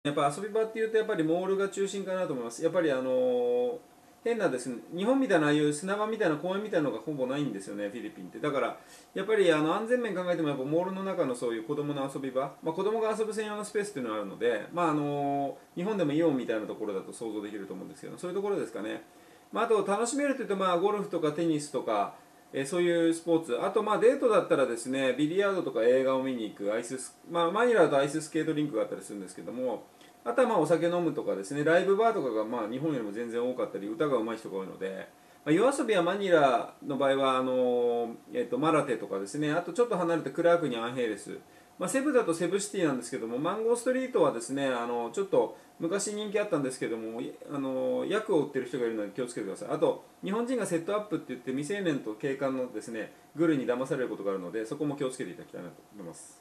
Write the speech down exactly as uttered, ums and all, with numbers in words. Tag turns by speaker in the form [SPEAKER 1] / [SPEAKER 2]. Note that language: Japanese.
[SPEAKER 1] やっぱ遊び場っていうとやっぱりモールが中心かなと思います。やっぱりあのー変なですね、日本みたいなああいう砂場みたいな公園みたいなのがほぼないんですよね、フィリピンって。だからやっぱりあの安全面考えてもやっぱモールの中のそういう子供の遊び場、まあ、子供が遊ぶ専用のスペースっていうのがあるので、まああのー日本でもイオンみたいなところだと想像できると思うんですけど、そういうところですかね。まあ、あと楽しめるというと、まあ、ゴルフとかテニスとか、えーそういうスポーツ、あとまあデートだったらですね、ビリヤードとか映画を見に行く、アイスス、まあ、マニラだとアイススケートリンクがあったりするんですけども、あとはまあお酒飲むとかですね、ライブバーとかがまあ日本よりも全然多かったり、歌が上手い人が多いので、まあ、夜遊びはマニラの場合はあの、えっとマラテとかですね、あとちょっと離れてクラークにアンヘイレス、まあ、セブだとセブシティなんですけども、マンゴーストリートはですね、あのちょっと昔人気あったんですけども、あの薬を売ってる人がいるので気をつけてください。あと、日本人がセットアップって言って未成年と警官のですね、グルに騙されることがあるので、そこも気をつけていただきたいなと思います。